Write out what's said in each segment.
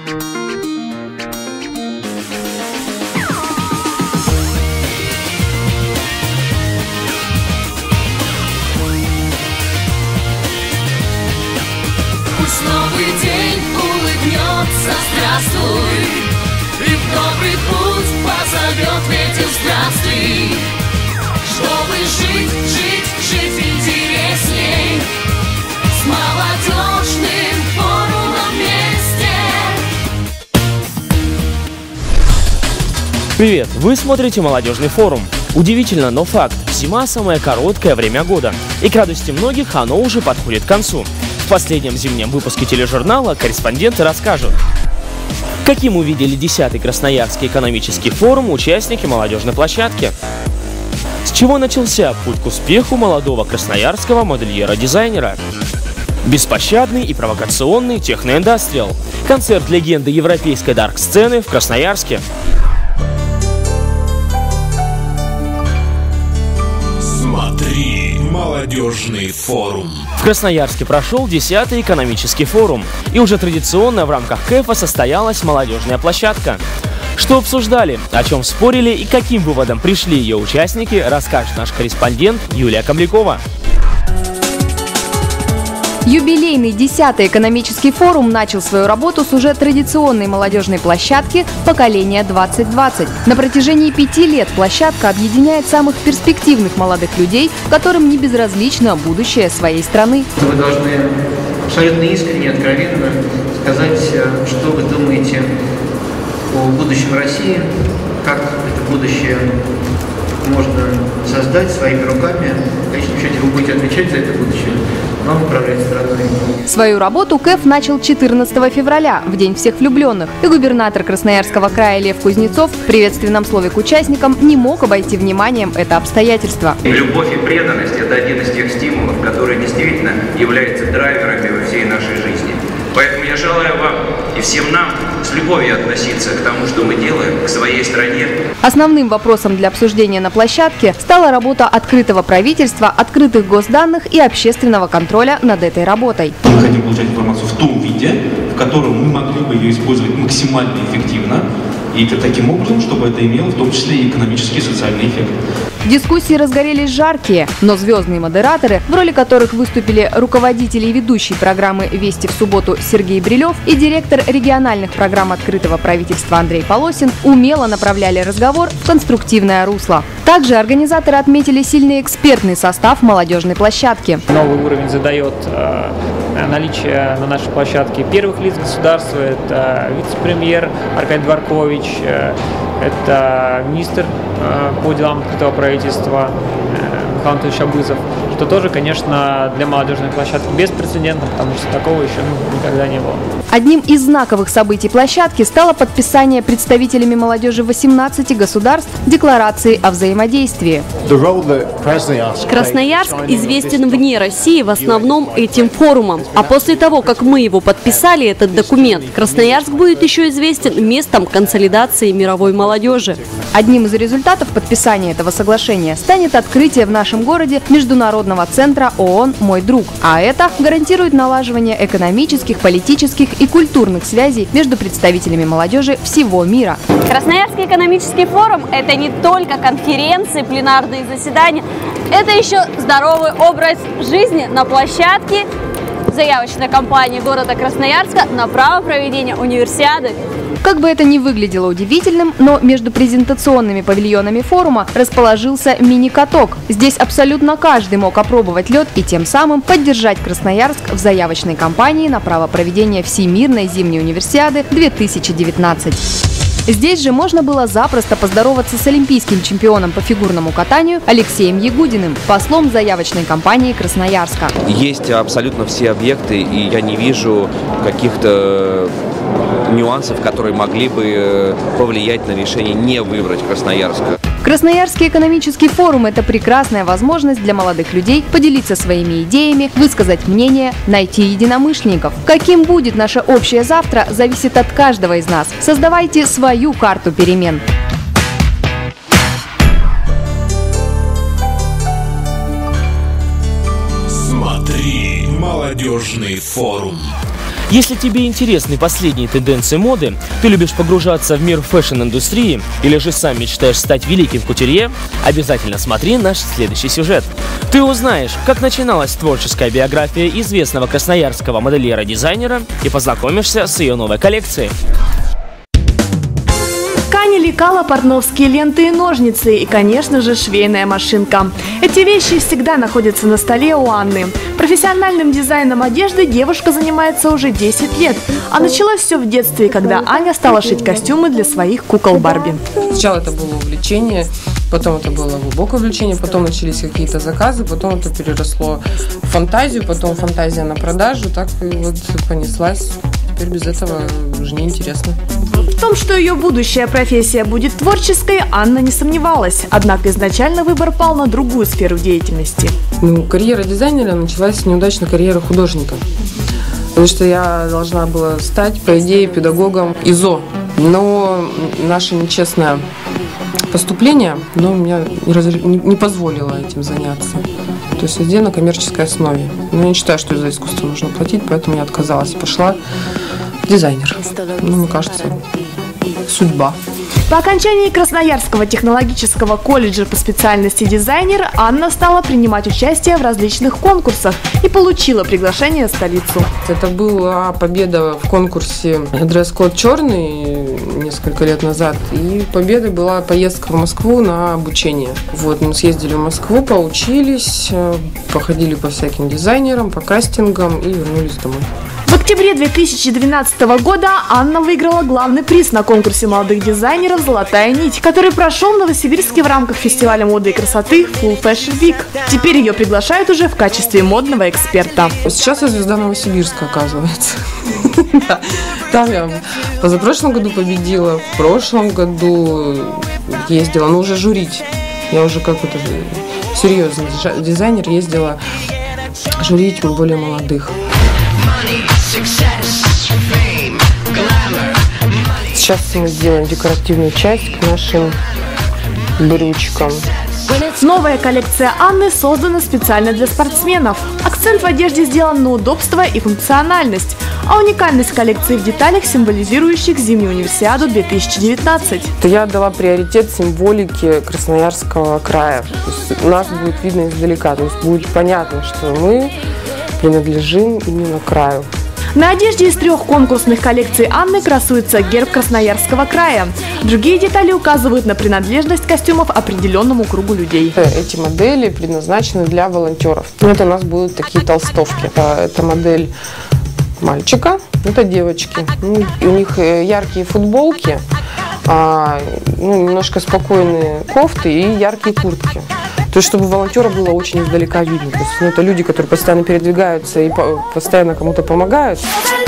Новый день улыбнется, здравствуй, и в добрый путь позовет ветер здравствуй. Чтобы жить, жить, жить интересней, с молодежным форумом вместе. Привет! Вы смотрите «Молодежный форум». Удивительно, но факт. Зима – самое короткое время года. И к радости многих оно уже подходит к концу. В последнем зимнем выпуске тележурнала корреспонденты расскажут, каким увидели 10-й Красноярский экономический форум участники молодежной площадки. С чего начался путь к успеху молодого красноярского модельера-дизайнера. Беспощадный и провокационный техноиндастриал. Концерт легенды европейской дарк-сцены в Красноярске. Смотри, молодежный форум. В Красноярске прошел 10-й экономический форум, и уже традиционно в рамках КЭФа состоялась молодежная площадка. Что обсуждали, о чем спорили и каким выводам пришли ее участники, расскажет наш корреспондент Юлия Комлякова. Юбилейный 10-й экономический форум начал свою работу с уже традиционной молодежной площадки «Поколение 2020». На протяжении 5 лет площадка объединяет самых перспективных молодых людей, которым не безразлично будущее своей страны. Вы должны абсолютно искренне, откровенно сказать, что вы думаете о будущем России, как это будущее можно создать своими руками. В конечном счете вы будете отвечать за это будущее, но управлять страной. Свою работу КЭФ начал 14 февраля, в День всех влюбленных. И губернатор Красноярского края Лев Кузнецов в приветственном слове к участникам не мог обойти вниманием это обстоятельство. Любовь и преданность – это один из тех стимулов, которые действительно являются драйверами во всей нашей жизни. Поэтому я желаю вам и всем нам с любовью относиться к тому, что мы делаем, к своей стране. Основным вопросом для обсуждения на площадке стала работа открытого правительства, открытых госданных и общественного контроля над этой работой. Мы хотим получать информацию в том виде, в котором мы могли бы ее использовать максимально эффективно, и таким образом, чтобы это имело в том числе и экономический и социальный эффект. Дискуссии разгорелись жаркие, но звездные модераторы, в роли которых выступили руководители и ведущий программы «Вести в субботу» Сергей Брилев и директор региональных программ открытого правительства Андрей Полосин, умело направляли разговор в конструктивное русло. Также организаторы отметили сильный экспертный состав молодежной площадки. Новый уровень задает наличие на нашей площадке первых лиц государства. Это вице-премьер Аркадий Дворкович, это министр по делам открытого правительства Михаил Анатольевич Абызов, что тоже, конечно, для молодежной площадки беспрецедентно, потому что такого еще никогда не было. Одним из знаковых событий площадки стало подписание представителями молодежи 18 государств Декларации о взаимодействии. Красноярск известен вне России в основном этим форумом. А после того, как мы его подписали, этот документ, Красноярск будет еще известен местом консолидации мировой молодежи. Одним из результатов подписания этого соглашения станет открытие в нашем городе Международного центра ООН «Мой друг». А это гарантирует налаживание экономических, политических и культурных связей между представителями молодежи всего мира. Красноярский экономический форум – это не только конференции, пленарные заседания, это еще здоровый образ жизни на площадке заявочной кампании города Красноярска на право проведения универсиады. Как бы это ни выглядело удивительным, но между презентационными павильонами форума расположился мини-каток. Здесь абсолютно каждый мог опробовать лед и тем самым поддержать Красноярск в заявочной кампании на право проведения Всемирной зимней универсиады 2019. Здесь же можно было запросто поздороваться с олимпийским чемпионом по фигурному катанию Алексеем Ягудиным, послом заявочной кампании Красноярска. Есть абсолютно все объекты, и я не вижу каких-то нюансов, которые могли бы повлиять на решение не выбрать Красноярск. Красноярский экономический форум – это прекрасная возможность для молодых людей поделиться своими идеями, высказать мнение, найти единомышленников. Каким будет наше общее завтра, зависит от каждого из нас. Создавайте свою карту перемен. Смотри, молодежный форум. Если тебе интересны последние тенденции моды, ты любишь погружаться в мир фэшн-индустрии или же сам мечтаешь стать великим кутюрье, обязательно смотри наш следующий сюжет. Ты узнаешь, как начиналась творческая биография известного красноярского модельера-дизайнера и познакомишься с ее новой коллекцией. Ткани, лекала, портновские ленты и ножницы и, конечно же, швейная машинка. Эти вещи всегда находятся на столе у Анны. Профессиональным дизайном одежды девушка занимается уже 10 лет. А началось все в детстве, когда Аня стала шить костюмы для своих кукол Барби. Сначала это было увлечение, потом это было глубокое увлечение, потом начались какие-то заказы, потом это переросло в фантазию, потом фантазия на продажу, так и вот понеслась. Теперь без этого уже неинтересно. В том, что ее будущая профессия будет творческой, Анна не сомневалась. Однако изначально выбор пал на другую сферу деятельности. Карьера дизайнера началась с неудачной карьеры художника. Потому что я должна была стать, по идее, педагогом ИЗО. Но наше нечестное поступление меня не позволило этим заняться. То есть везде на коммерческой основе. Но я не считаю, что за искусство нужно платить, поэтому я отказалась и пошла в дизайнер. Мне кажется, судьба. По окончании Красноярского технологического колледжа по специальности дизайнер Анна стала принимать участие в различных конкурсах и получила приглашение в столицу. Это была победа в конкурсе «Дресс-код черный» несколько лет назад. И победой была поездка в Москву на обучение. Мы съездили в Москву, поучились, походили по всяким дизайнерам, по кастингам и вернулись домой. В октябре 2012 года Анна выиграла главный приз на конкурсе молодых дизайнеров «Золотая нить», который прошел в Новосибирске в рамках фестиваля моды и красоты Full Fashion Week. Теперь ее приглашают уже в качестве модного эксперта. Сейчас я звезда Новосибирска, оказывается. Там я позапрошлом году победила, в прошлом году ездила, но уже журить. Я уже какой-то серьезный дизайнер, ездила журить более молодых. Сейчас мы сделаем декоративную часть к нашим брючкам. Новая коллекция Анны создана специально для спортсменов. Акцент в одежде сделан на удобство и функциональность, а уникальность коллекции в деталях, символизирующих зимнюю универсиаду 2019. Я отдала приоритет символике Красноярского края. То есть нас будет видно издалека, то есть будет понятно, что мы принадлежим именно краю. На одежде из 3 конкурсных коллекций Анны красуется герб Красноярского края. Другие детали указывают на принадлежность костюмов определенному кругу людей. Эти модели предназначены для волонтеров. Это у нас будут такие толстовки. Это модель мальчика, это девочки. У них яркие футболки, немножко спокойные кофты и яркие куртки. То есть, чтобы волонтера было очень издалека видно. То есть, это люди, которые постоянно передвигаются и постоянно кому-то помогают.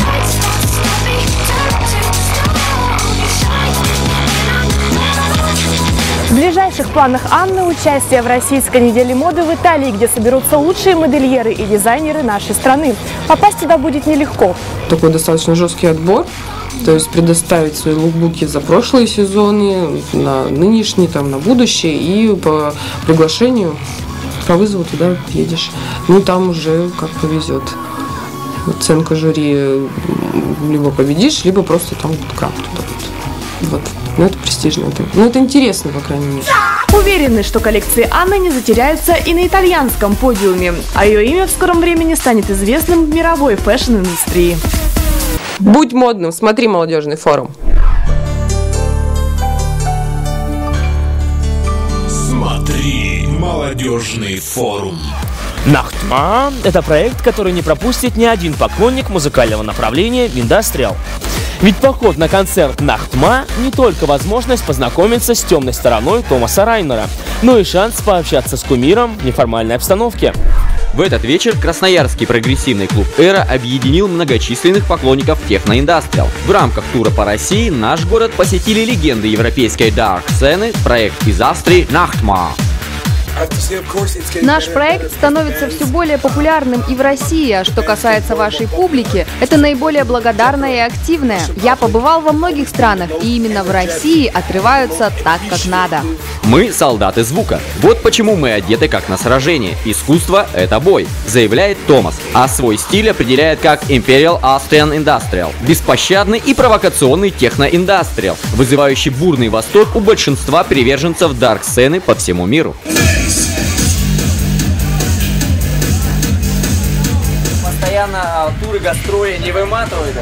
В ближайших планах Анны участие в Российской неделе моды в Италии, где соберутся лучшие модельеры и дизайнеры нашей страны. Попасть туда будет нелегко. Такой достаточно жесткий отбор. То есть предоставить свои лукбуки за прошлые сезоны, на нынешний, на будущее, и по приглашению, по вызову туда едешь. Там уже как повезет. Оценка жюри: либо победишь, либо просто грамоту дадут. Это престижно. Это интересно, по крайней мере. Уверены, что коллекции Анны не затеряются и на итальянском подиуме, а ее имя в скором времени станет известным в мировой фэшн-индустрии. Будь модным, смотри «Молодежный форум». Смотри «Молодежный форум». Нахтма – это проект, который не пропустит ни один поклонник музыкального направления в индастриал. Ведь поход на концерт Нахтма не только возможность познакомиться с темной стороной Томаса Райнера, но и шанс пообщаться с кумиром в неформальной обстановке. В этот вечер красноярский прогрессивный клуб «Эра» объединил многочисленных поклонников техноиндастриал. В рамках тура по России наш город посетили легенды европейской дарк-сцены, проект из Австрии «Нахтма». Наш проект становится все более популярным и в России, а что касается вашей публики, это наиболее благодарная и активная. Я побывал во многих странах, и именно в России отрываются так, как надо. Мы солдаты звука. Вот почему мы одеты как на сражение. Искусство — это бой, заявляет Томас, а свой стиль определяет как Imperial Austrian Industrial. Беспощадный и провокационный техно-индастриал, вызывающий бурный восторг у большинства приверженцев дарк-сцены по всему миру. Постоянно туры, гастроли не выматывают?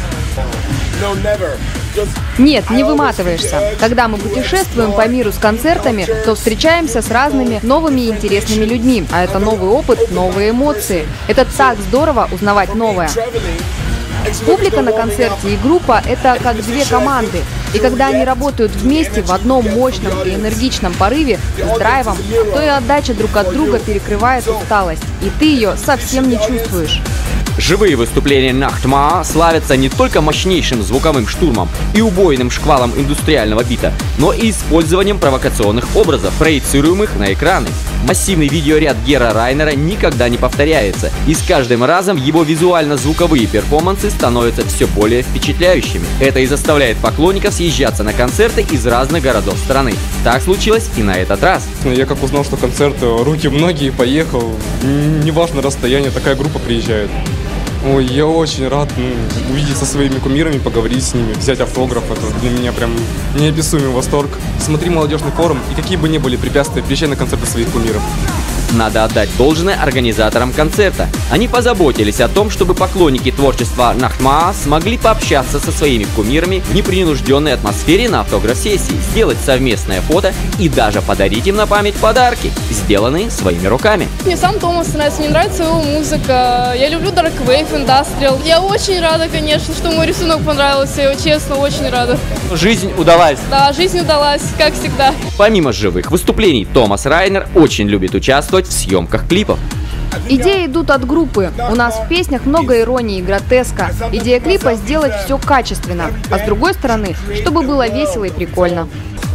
Нет, не выматываешься. Когда мы путешествуем по миру с концертами, то встречаемся с разными новыми и интересными людьми. А это новый опыт, новые эмоции. Это так здорово узнавать новое. Публика на концерте и группа – это как две команды. И когда они работают вместе в одном мощном и энергичном порыве, с драйвом, то и отдача друг от друга перекрывает усталость. И ты ее совсем не чувствуешь. Живые выступления Nachtmahr славятся не только мощнейшим звуковым штурмом и убойным шквалом индустриального бита, но и использованием провокационных образов, проецируемых на экраны. Массивный видеоряд Гера Райнера никогда не повторяется, и с каждым разом его визуально-звуковые перформансы становятся все более впечатляющими. Это и заставляет поклонников съезжаться на концерты из разных городов страны. Так случилось и на этот раз. Я как узнал, что концерт руки-многие, поехал, неважно расстояние, такая группа приезжает. Ой, я очень рад увидеться со своими кумирами, поговорить с ними, взять автограф. Это для меня прям неописуемый восторг. Смотри молодежный форум, и какие бы ни были препятствия, приезжай на концерты своих кумиров. Надо отдать должное организаторам концерта. Они позаботились о том, чтобы поклонники творчества Nachtmahr смогли пообщаться со своими кумирами в непринужденной атмосфере на автограф-сессии, сделать совместное фото и даже подарить им на память подарки, сделанные своими руками. Мне сам Томас нравится, мне нравится его музыка. Я люблю Dark Wave, Industrial. Я очень рада, конечно, что мой рисунок понравился. Я честно очень рада. Жизнь удалась. Да, жизнь удалась, как всегда. Помимо живых выступлений, Томас Райнер очень любит участвовать в съемках клипов. Идеи идут от группы. У нас в песнях много иронии и гротеска. Идея клипа — сделать все качественно, а с другой стороны, чтобы было весело и прикольно.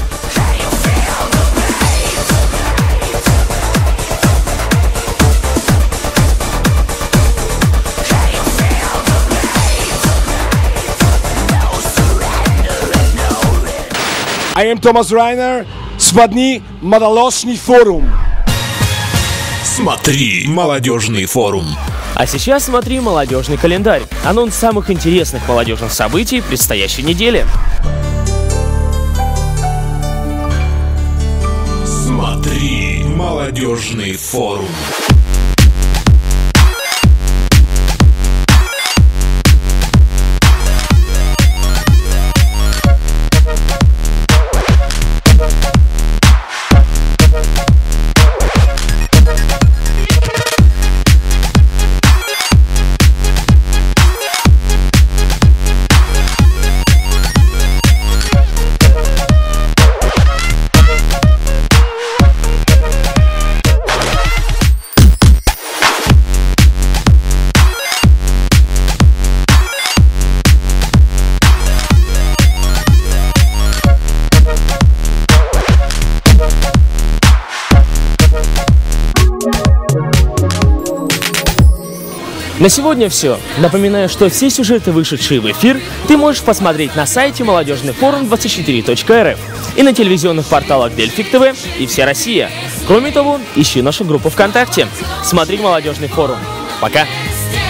I am Thomas Reiner. Смотри молодежный форум. Смотри молодежный форум. А сейчас смотри молодежный календарь. Анонс самых интересных молодежных событий предстоящей недели. Смотри молодежный форум. На сегодня все. Напоминаю, что все сюжеты, вышедшие в эфир, ты можешь посмотреть на сайте молодежный форум 24.rf и на телевизионных порталах Дельфик ТВ и Вся Россия. Кроме того, ищи нашу группу ВКонтакте. Смотри молодежный форум. Пока!